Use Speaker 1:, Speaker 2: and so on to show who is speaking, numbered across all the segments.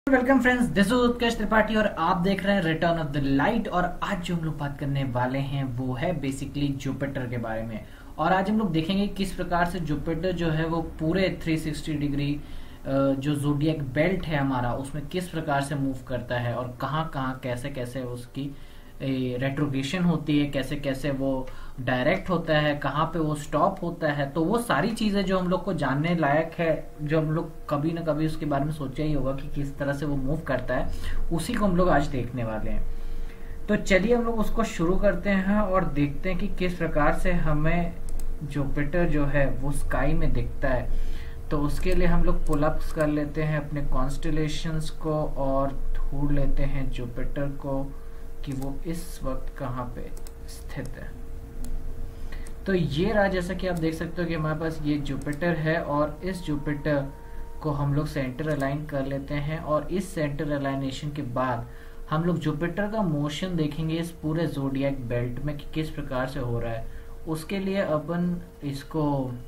Speaker 1: Welcome friends, this is Utkarsh Tripathi और आप देख रहे हैं रिटर्न ऑफ द लाइट। और आज जो हम लोग बात करने वाले हैं वो है बेसिकली जुपिटर के बारे में। और आज हम लोग देखेंगे किस प्रकार से जुपिटर जो है वो पूरे 360 डिग्री जो जोडियक बेल्ट है हमारा उसमें किस प्रकार से मूव करता है और कहाँ कहाँ कैसे कैसे उसकी रेट्रोगेशन होती है, कैसे कैसे वो डायरेक्ट होता है, कहाँ पे वो स्टॉप होता है। तो वो सारी चीजें जो हम लोग को जानने लायक है, जो हम लोग कभी ना कभी उसके बारे में सोचा ही होगा कि किस तरह से वो मूव करता है, उसी को हम लोग आज देखने वाले हैं। तो चलिए हम लोग उसको शुरू करते हैं और देखते हैं कि किस प्रकार से हमें जुपिटर जो है वो स्काई में दिखता है। तो उसके लिए हम लोग पुल अप्स कर लेते हैं अपने कॉन्स्टलेशंस को और ढूंढ लेते हैं जुपिटर को कि वो इस वक्त कहाँ पे स्थित है। तो ये रहा, जैसा कि आप देख सकते हो कि हमारे पास ये जुपिटर है और इस जुपिटर को हम लोग सेंटर अलाइन कर लेते हैं। और इस सेंटर अलाइनेशन के बाद हम लोग जुपिटर का मोशन देखेंगे इस पूरे जोडियक बेल्ट में कि किस प्रकार से हो रहा है। उसके लिए अपन इसको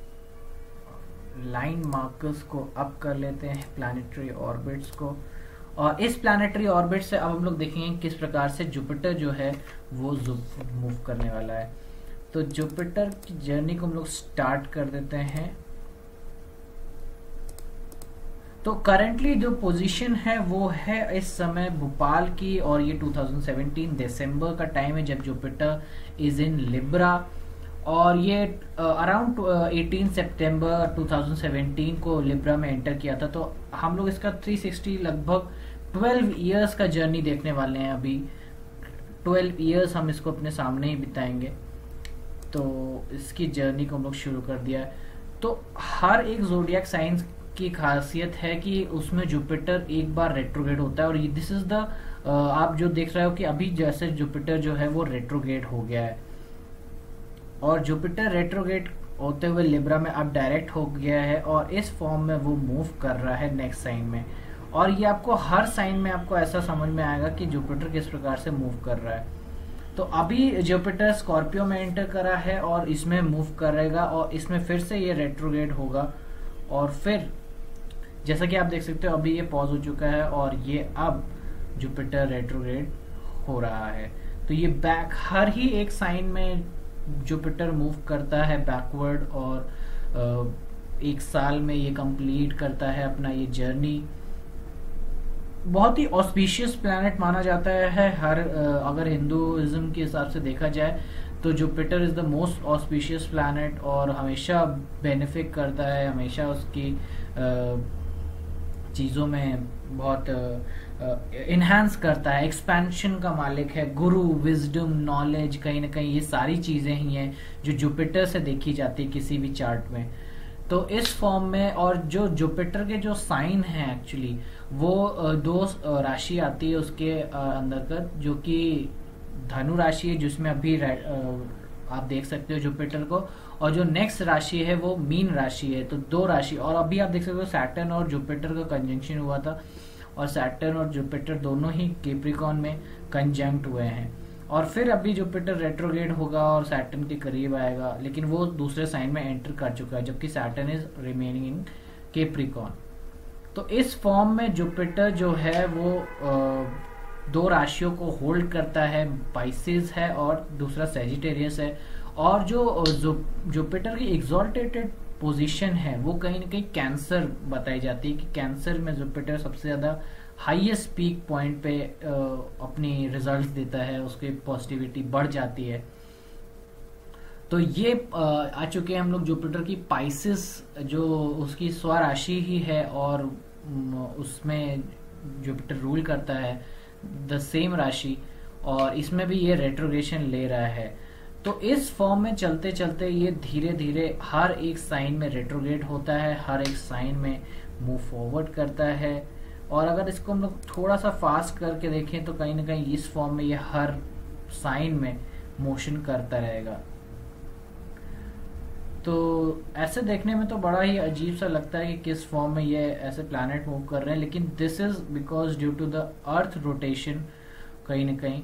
Speaker 1: लाइन मार्कर्स को अप कर लेते हैं, प्लैनेटरी ऑर्बिट्स को। और इस प्लैनेटरी ऑर्बिट से अब हम लोग देखेंगे किस प्रकार से जुपिटर जो है वो मूव करने वाला है। तो जुपिटर की जर्नी को हम लोग स्टार्ट कर देते हैं। तो करंटली जो पोजीशन है वो है इस समय भोपाल की, और ये 2017 दिसंबर का टाइम है जब जुपिटर इज इन लिब्रा। और ये अराउंड 18 सितंबर 2017 को लिब्रा में एंटर किया था। तो हम लोग इसका 360 लगभग 12 इयर्स का जर्नी देखने वाले हैं। अभी 12 इयर्स हम इसको अपने सामने ही बिताएंगे। तो इसकी जर्नी को हम लोग शुरू कर दिया है। तो हर एक जोडियक साइंस की खासियत है कि उसमें जुपिटर एक बार रेट्रोग्रेड होता है। और दिस इज द आप जो देख रहे हो कि अभी जैसे जुपिटर जो है वो रेट्रोग्रेड हो गया है और जुपिटर रेट्रोग्रेड होते हुए लिब्रा में अब डायरेक्ट हो गया है और इस फॉर्म में वो मूव कर रहा है नेक्स्ट साइन में। और ये आपको हर साइन में आपको ऐसा समझ में आएगा कि जुपिटर किस प्रकार से मूव कर रहा है। तो अभी जुपिटर स्कॉर्पियो में एंटर करा है और इसमें मूव करेगा और इसमें फिर से ये रेट्रोग्रेड होगा। और फिर जैसा कि आप देख सकते हो अभी ये पॉज हो चुका है और ये अब जुपिटर रेट्रोग्रेड हो रहा है। तो ये बैक हर ही एक साइन में जुपिटर मूव करता है बैकवर्ड और एक साल में ये कंप्लीट करता है अपना ये जर्नी। बहुत ही ऑस्पिशियस प्लैनेट माना जाता है हर अगर हिंदुइज्म के हिसाब से देखा जाए तो Jupiter is the most auspicious planet और हमेशा बेनिफिट करता है, हमेशा उसकी चीज़ों में बहुत इन्हांस करता है, एक्सपेंशन का मालिक है, गुरु, विजडम, नॉलेज, कहीं ना कहीं ये सारी चीज़ें ही हैं जो जुपिटर से देखी जाती है किसी भी चार्ट में। तो इस फॉर्म में और जो जुपिटर के जो साइन है एक्चुअली वो दो राशि आती है उसके अंतर्गत, जो कि धनु राशि है जिसमें अभी आप देख सकते हो जुपिटर को, और जो नेक्स्ट राशि है वो मीन राशि है। तो दो राशि, और अभी आप देख सकते हो सैटर्न और जुपिटर का कंजंक्शन हुआ था और सैटर्न और जुपिटर दोनों ही कैप्रिकॉर्न में कंजंक्ट हुए हैं। और फिर अभी जुपिटर रेट्रोग्रेड होगा और सैटर्न के करीब आएगा, लेकिन वो दूसरे साइन में एंटर कर चुका है जबकि Saturn is remaining in Capricorn. तो इस फॉर्म में जुपिटर जो है वो दो राशियों को होल्ड करता है, पाइसेस है और दूसरा सैजिटेरियस है। और जो जुपिटर की एग्जॉल्टेटेड पोजीशन है वो कहीं ना कहीं कैंसर बताई जाती है कि कैंसर में जुपिटर सबसे ज्यादा हाईएस्ट पीक पॉइंट पे अपनी रिजल्ट्स देता है, उसकी पॉजिटिविटी बढ़ जाती है। तो ये आ चुके हैं हम लोग जुपिटर की पाइसेस, जो उसकी स्वराशि ही है और उसमें जुपिटर रूल करता है द सेम राशि, और इसमें भी ये रेट्रोग्रेशन ले रहा है। तो इस फॉर्म में चलते चलते ये धीरे धीरे हर एक साइन में रेट्रोग्रेड होता है, हर एक साइन में मूव फॉरवर्ड करता है। और अगर इसको हम लोग थोड़ा सा फास्ट करके देखें तो कहीं ना कहीं इस फॉर्म में ये हर साइन में मोशन करता रहेगा। तो ऐसे देखने में तो बड़ा ही अजीब सा लगता है कि किस फॉर्म में ये ऐसे प्लैनेट मूव कर रहे हैं, लेकिन this is because due to the earth rotation कहीं ना कहीं।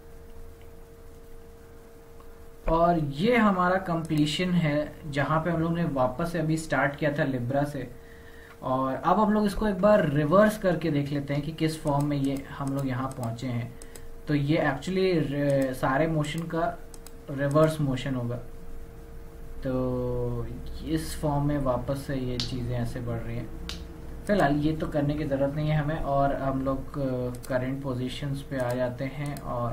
Speaker 1: और ये हमारा कंप्लीशन है जहां पे हम लोग ने वापस से अभी स्टार्ट किया था लिब्रा से। और अब हम लोग इसको एक बार रिवर्स करके देख लेते हैं कि किस फॉर्म में ये हम लोग यहाँ पहुंचे हैं। तो ये एक्चुअली सारे मोशन का रिवर्स मोशन होगा। तो इस फॉर्म में वापस से ये चीज़ें ऐसे बढ़ रही हैं। फिलहाल ये तो करने की ज़रूरत नहीं है हमें, और हम लोग करंट पोजीशंस पे आ जाते हैं। और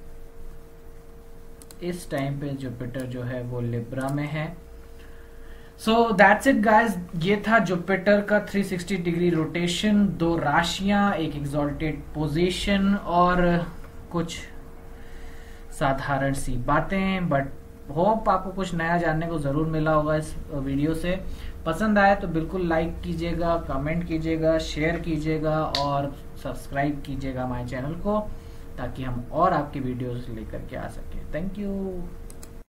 Speaker 1: इस टाइम पे जुपिटर जो है वो लिब्रा में है। सो दैट्स इट गाइस, ये था जुपिटर का 360 डिग्री रोटेशन, 2 राशियां, एक एग्जॉल्टेड पोजीशन और कुछ साधारण सी बातें। बट होप आपको कुछ नया जानने को जरूर मिला होगा इस वीडियो से। पसंद आया तो बिल्कुल लाइक कीजिएगा, कमेंट कीजिएगा, शेयर कीजिएगा और सब्सक्राइब कीजिएगा हमारे चैनल को, ताकि हम और आपके वीडियोस लेकर के आ सकें। Thank you.